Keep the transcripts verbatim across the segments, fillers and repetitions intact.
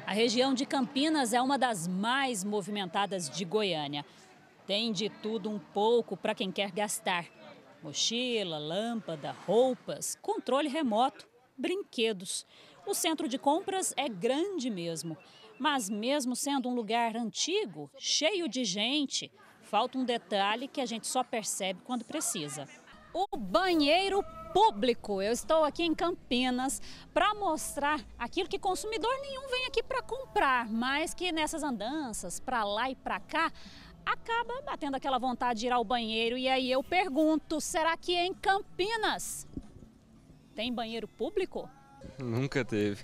A região de Campinas é uma das mais movimentadas de Goiânia. Tem de tudo um pouco para quem quer gastar. Mochila, lâmpada, roupas, controle remoto, brinquedos. O centro de compras é grande mesmo. Mas mesmo sendo um lugar antigo, cheio de gente, falta um detalhe que a gente só percebe quando precisa. O banheiro público. Eu estou aqui em Campinas para mostrar aquilo que consumidor nenhum vem aqui para comprar, mas que nessas andanças para lá e para cá acaba batendo aquela vontade de ir ao banheiro. E aí eu pergunto, será que em Campinas tem banheiro público? Nunca teve.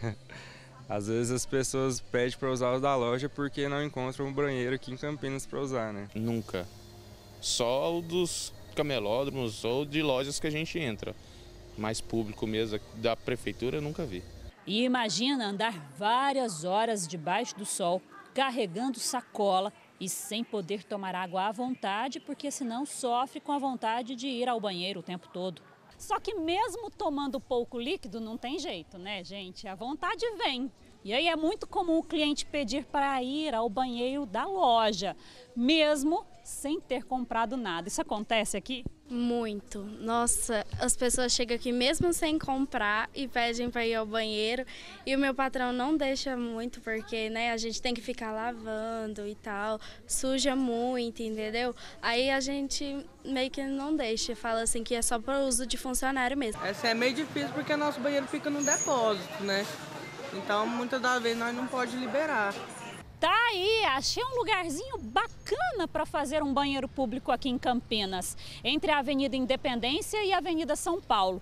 Às vezes as pessoas pedem para usar os da loja porque não encontram um banheiro aqui em Campinas para usar, né? Nunca. Só o dos camelódromos ou de lojas que a gente entra. Mais público mesmo, da prefeitura, eu nunca vi. E imagina andar várias horas debaixo do sol, carregando sacola e sem poder tomar água à vontade, porque senão sofre com a vontade de ir ao banheiro o tempo todo. Só que mesmo tomando pouco líquido, não tem jeito, né, gente? A vontade vem. E aí é muito comum o cliente pedir para ir ao banheiro da loja, mesmo sem ter comprado nada. Isso acontece aqui? Muito. Nossa, as pessoas chegam aqui mesmo sem comprar e pedem para ir ao banheiro. E o meu patrão não deixa muito, porque né, a gente tem que ficar lavando e tal. Suja muito, entendeu? Aí a gente meio que não deixa. Fala assim que é só para uso de funcionário mesmo. Essa é meio difícil porque nosso banheiro fica no depósito, né? Então, muitas das vezes nós não podemos liberar. Tá aí, achei um lugarzinho bacana para fazer um banheiro público aqui em Campinas, entre a Avenida Independência e a Avenida São Paulo.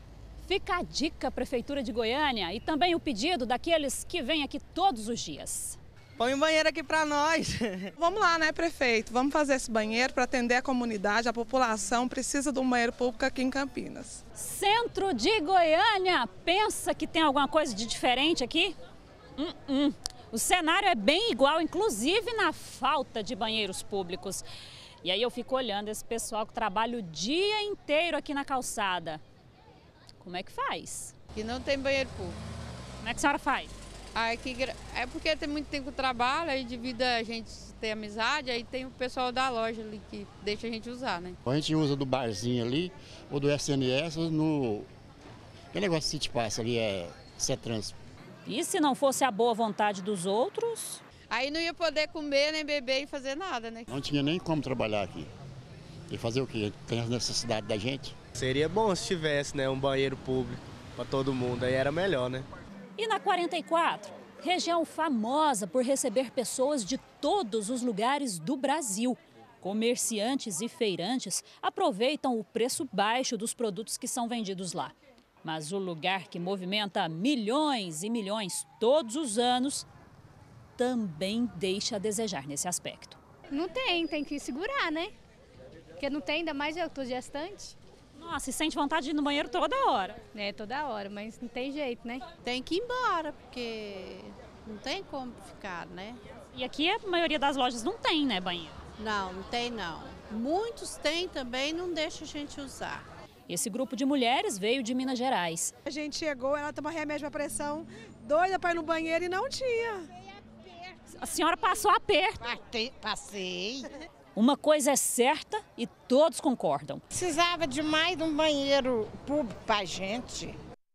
Fica a dica, Prefeitura de Goiânia, e também o pedido daqueles que vêm aqui todos os dias. Põe um banheiro aqui para nós. Vamos lá, né, prefeito? Vamos fazer esse banheiro para atender a comunidade, a população precisa de um banheiro público aqui em Campinas. Centro de Goiânia, pensa que tem alguma coisa de diferente aqui? Hum, hum. O cenário é bem igual, inclusive na falta de banheiros públicos. E aí eu fico olhando esse pessoal que trabalha o dia inteiro aqui na calçada. Como é que faz? E não tem banheiro público. Como é que a senhora faz? Aí que, é porque tem muito tempo que trabalha, aí devido a gente ter amizade, aí tem o pessoal da loja ali que deixa a gente usar, né? A gente usa do barzinho ali, ou do S N S, ou no... Que negócio que se te passa ali é Cetrans. E se não fosse a boa vontade dos outros? Aí não ia poder comer, nem beber e fazer nada, né? Não tinha nem como trabalhar aqui. E fazer o quê? Tem as necessidades da gente. Seria bom se tivesse, né, um banheiro público para todo mundo, aí era melhor, né? E na quarenta e quatro, região famosa por receber pessoas de todos os lugares do Brasil. Comerciantes e feirantes aproveitam o preço baixo dos produtos que são vendidos lá. Mas o lugar que movimenta milhões e milhões todos os anos também deixa a desejar nesse aspecto. Não tem, tem que segurar, né? Porque não tem, ainda mais eu que estou gestante. Nossa, e sente vontade de ir no banheiro toda hora. É, toda hora, mas não tem jeito, né? Tem que ir embora, porque não tem como ficar, né? E aqui a maioria das lojas não tem, né, banheiro? Não, não tem não. Muitos têm também, não deixa a gente usar. Esse grupo de mulheres veio de Minas Gerais. A gente chegou, ela tomou remédio para pressão, doida para ir no banheiro e não tinha. A senhora passou aperto. Passei. Uma coisa é certa e todos concordam. Precisava de mais de um banheiro público para a gente.